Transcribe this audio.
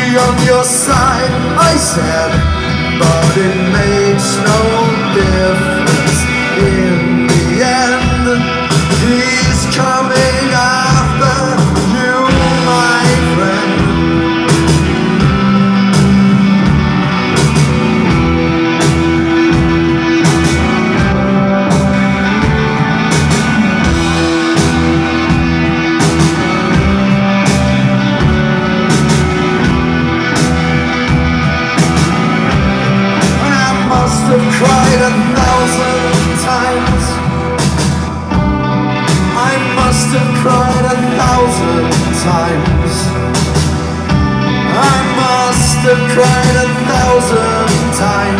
on your side, I said, but it makes no difference. In the end, he's coming after you, my friend. I've cried 1,000 times. I must have cried 1,000 times. I must have cried 1,000 times.